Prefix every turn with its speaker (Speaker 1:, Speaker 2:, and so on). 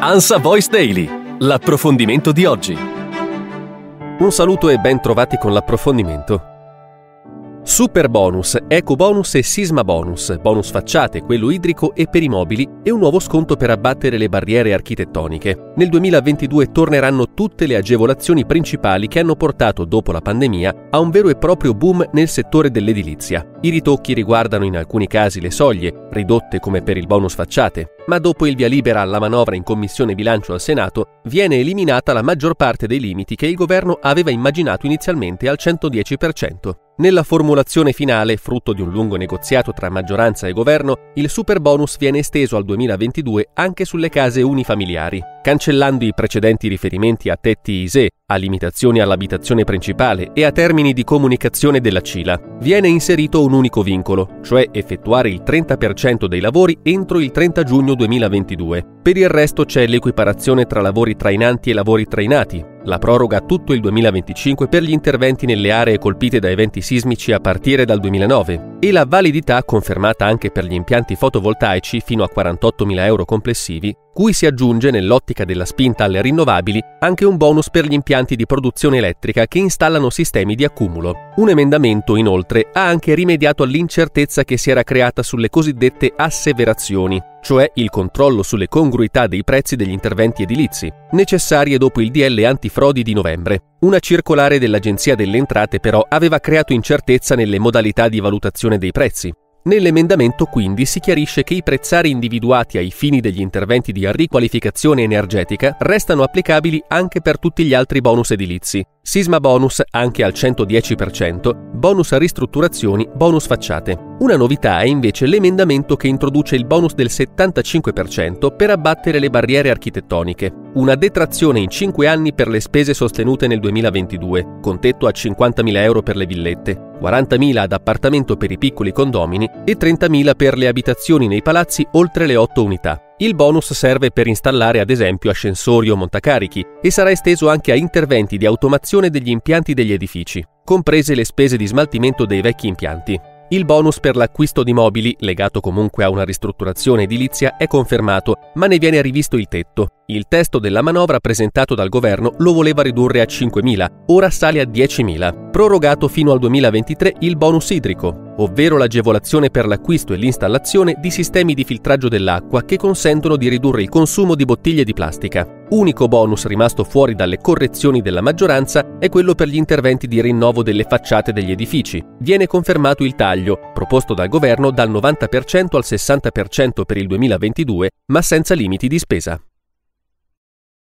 Speaker 1: ANSA Voice Daily, l'approfondimento di oggi. Un saluto e ben trovati con l'approfondimento. Super bonus, eco bonus e sisma bonus, bonus facciate, quello idrico e per i mobili e un nuovo sconto per abbattere le barriere architettoniche. Nel 2022 torneranno tutte le agevolazioni principali che hanno portato, dopo la pandemia, a un vero e proprio boom nel settore dell'edilizia. I ritocchi riguardano in alcuni casi le soglie, ridotte come per il bonus facciate, ma dopo il via libera alla manovra in Commissione Bilancio al Senato, viene eliminata la maggior parte dei limiti che il governo aveva immaginato inizialmente al 110%. Nella formulazione finale, frutto di un lungo negoziato tra maggioranza e governo, il super bonus viene esteso al 2022 anche sulle case unifamiliari, cancellando i precedenti riferimenti a tetti ISEE, a limitazioni all'abitazione principale e a termini di comunicazione della CILA. Viene inserito un unico vincolo, cioè effettuare il 30% dei lavori entro il 30 giugno 2022. Per il resto c'è l'equiparazione tra lavori trainanti e lavori trainati, la proroga a tutto il 2025 per gli interventi nelle aree colpite da eventi sismici a partire dal 2009 e la validità confermata anche per gli impianti fotovoltaici fino a 48.000 euro complessivi, cui si aggiunge, nell'ottica della spinta alle rinnovabili, anche un bonus per gli impianti di produzione elettrica che installano sistemi di accumulo. Un emendamento, inoltre, ha anche rimediato all'incertezza che si era creata sulle cosiddette asseverazioni, cioè il controllo sulle congruità dei prezzi degli interventi edilizi, necessarie dopo il DL antifrodi di novembre. Una circolare dell'Agenzia delle Entrate però aveva creato incertezza nelle modalità di valutazione dei prezzi. Nell'emendamento quindi si chiarisce che i prezzari individuati ai fini degli interventi di riqualificazione energetica restano applicabili anche per tutti gli altri bonus edilizi. Sisma bonus anche al 110%, bonus ristrutturazioni, bonus facciate. Una novità è invece l'emendamento che introduce il bonus del 75% per abbattere le barriere architettoniche. Una detrazione in 5 anni per le spese sostenute nel 2022, con tetto a 50.000 euro per le villette, 40.000 ad appartamento per i piccoli condomini e 30.000 per le abitazioni nei palazzi oltre le 8 unità. Il bonus serve per installare ad esempio ascensori o montacarichi e sarà esteso anche a interventi di automazione degli impianti degli edifici, comprese le spese di smaltimento dei vecchi impianti. Il bonus per l'acquisto di mobili, legato comunque a una ristrutturazione edilizia, è confermato, ma ne viene rivisto il tetto. Il testo della manovra presentato dal governo lo voleva ridurre a 5.000, ora sale a 10.000. Prorogato fino al 2023 il bonus idrico, ovvero l'agevolazione per l'acquisto e l'installazione di sistemi di filtraggio dell'acqua che consentono di ridurre il consumo di bottiglie di plastica. Unico bonus rimasto fuori dalle correzioni della maggioranza è quello per gli interventi di rinnovo delle facciate degli edifici. Viene confermato il taglio, proposto dal governo, dal 90% al 60% per il 2022, ma senza limiti di spesa.